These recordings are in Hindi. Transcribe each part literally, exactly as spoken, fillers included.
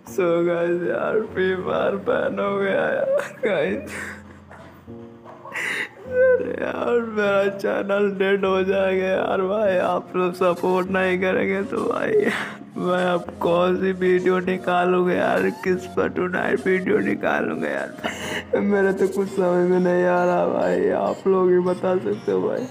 सो गाइस यार फ्री फायर बैन हो गया यार गाइस। यार मेरा चैनल डेड हो जाएगा यार भाई, आप लोग सपोर्ट नहीं करेंगे तो भाई मैं अब कौन सी वीडियो निकालूंगा यार, किस पर टुनाइट वीडियो निकालूंगा यार। मेरे तो कुछ समझ में नहीं आ रहा भाई, आप लोग ही बता सकते हो भाई।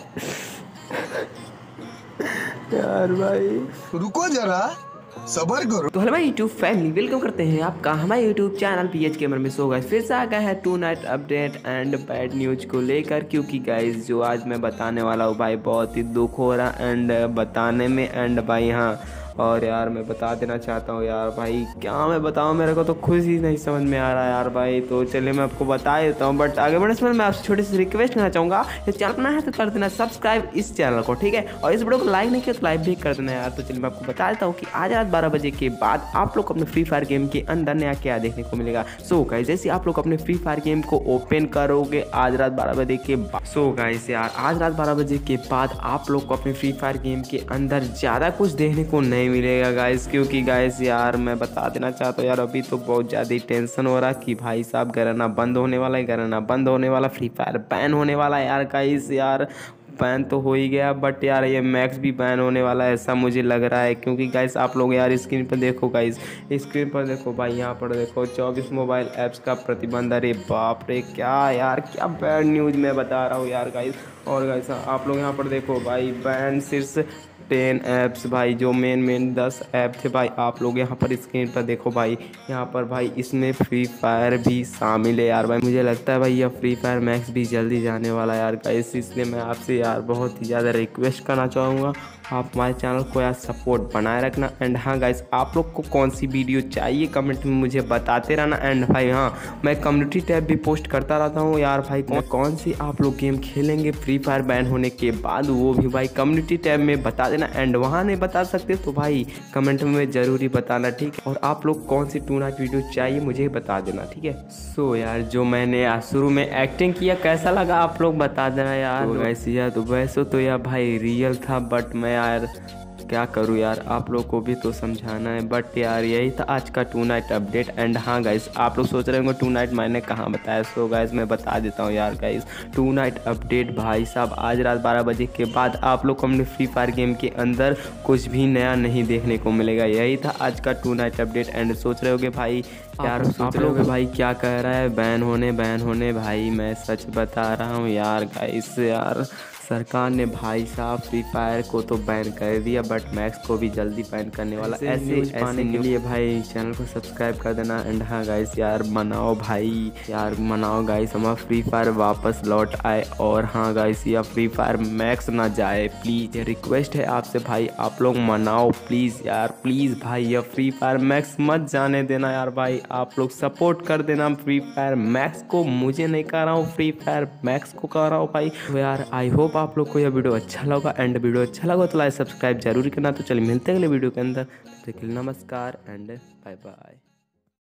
यार भाई रुको जरा, सबर करो। तो हेलो भाई यूट्यूब फैमिली, वेलकम करते हैं आपका हमारे YouTube channel P H gamer में। सो गाइस फिर से आ गया है tonight update and bad news को लेकर, क्योंकि गाइस जो आज मैं बताने वाला हूँ भाई बहुत ही दुख हो रहा एंड बताने में एंड भाई हाँ। और यार मैं बता देना चाहता हूँ यार भाई, क्या मैं बताऊँ, मेरे को तो खुद ही नहीं समझ में आ रहा है यार भाई। तो चलिए मैं आपको बता देता हूँ, बट आगे बढ़ने से पहले मैं आपसे छोटी सी रिक्वेस्ट करना चाहूँगा, ये चैनल अपना है तो कर देना सब्सक्राइब इस चैनल को, ठीक है। और इस वीडियो को लाइक नहीं किया तो लाइक भी कर देना यार। तो चलिए मैं आपको बता देता हूँ कि आज रात बारह बजे के बाद आप लोग अपने फ्री फायर गेम के अंदर नया क्या देखने को मिलेगा। सो गाइस जैसे आप लोग अपने फ्री फायर गेम को ओपन करोगे आज रात बारह बजे के बाद, सो गाइस यार आज रात बारह बजे के बाद आप लोग को अपने फ्री फायर गेम के अंदर ज़्यादा कुछ देखने को नहीं मिलेगा गाइस। क्योंकि गाइस यार मैं बता देना चाहता हूँ यार, अभी तो बहुत ज़्यादा ही टेंशन हो रहा कि भाई साहब गराना बंद होने वाला है, गराना बंद होने वाला, फ्री फायर बैन होने वाला है यार गाइस। यार बैन तो हो ही गया, बट यार ये मैक्स भी बैन होने वाला है ऐसा मुझे लग रहा है। क्योंकि गाइस आप लोग यार स्क्रीन पर देखो गाइस, स्क्रीन पर देखो भाई, यहाँ पर देखो चौबीस मोबाइल ऐप्स का प्रतिबंध। अरे बाप रे, क्या यार क्या बैड न्यूज़ मैं बता रहा हूँ यार गाइस। और गाइस आप लोग यहाँ पर देखो भाई, बैन सिर्फ टेन ऐप्स भाई, जो मेन मेन दस ऐप थे भाई, आप लोग यहाँ पर स्क्रीन पर देखो भाई, यहाँ पर भाई इसमें फ्री फायर भी शामिल है यार भाई। मुझे लगता है भाई यह फ्री फायर मैक्स भी जल्दी जाने वाला है यार गाइस, इसलिए मैं आपसे यार बहुत ही ज़्यादा रिक्वेस्ट करना चाहूँगा आप हमारे चैनल को यार सपोर्ट बनाए रखना। एंड हाँ गाइस आप लोग को कौन सी वीडियो चाहिए कमेंट में मुझे बताते रहना। एंड भाई हाँ मैं कम्युनिटी टैब भी पोस्ट करता रहता हूँ यार भाई, कौन कौन सी आप लोग गेम खेलेंगे फ्री फायर बैन होने के बाद, वो भी भाई कम्युनिटी टैब में बता देना। एंड वहाँ नहीं बता सकते तो भाई कमेंट में ज़रूरी बताना, ठीक है। और आप लोग कौन सी टू नाइट वीडियो चाहिए मुझे बता देना, ठीक है। सो यार जो मैंने यार शुरू में एक्टिंग किया कैसा लगा आप लोग बता देना यार। तो वैसे यार तो वैसे तो यार भाई रियल था, बट मैं यार क्या करूँ यार, आप लोग को भी तो समझाना है। बट यार यही था आज का टू नाइट अपडेट। एंड हाँ गाइस आप लोग सोच रहे होंगे टू नाइट मैंने कहाँ बताया, सो गाइस मैं बता देता हूँ यार गाइस, टू नाइट अपडेट भाई साहब आज रात बारह बजे के बाद आप लोग को अपने फ्री फायर गेम के अंदर कुछ भी नया नहीं देखने को मिलेगा। यही था आज का टू नाइट अपडेट। एंड सोच रहे होगे भाई यार, आप लोग भाई क्या कह रहा है बैन होने बैन होने, भाई मैं सच बता रहा हूँ यार गाइस। यार सरकार ने भाई साहब फ्री फायर को तो बैन कर दिया, बट मैक्स को भी जल्दी बैन करने वाला। ऐसे न्यूज़ पाने के लिए भाई चैनल को सब्सक्राइब कर देना। एंड हाँ गाइस यार मनाओ भाई, यार मनाओ गाइस, हमारा फ्री फायर वापस लौट आए। और हाँ गाइस या फ्री फायर मैक्स ना जाए प्लीज़, ये रिक्वेस्ट है आपसे भाई, आप लोग मनाओ प्लीज़ यार, प्लीज़ भाई या फ्री फायर मैक्स मत जाने देना यार भाई, आप लोग सपोर्ट कर देना फ्री फायर मैक्स को। मुझे नहीं कह रहा हूँ, फ्री फायर मैक्स को कह रहा हूँ भाई। तो यार आई होप आप लोग को यह वीडियो अच्छा लगा। एंड वीडियो अच्छा लगा तो लाइक सब्सक्राइब जरूर करना। तो चलिए मिलते हैं अगले वीडियो के अंदर, तब तक के लिए नमस्कार एंड बाय बाय।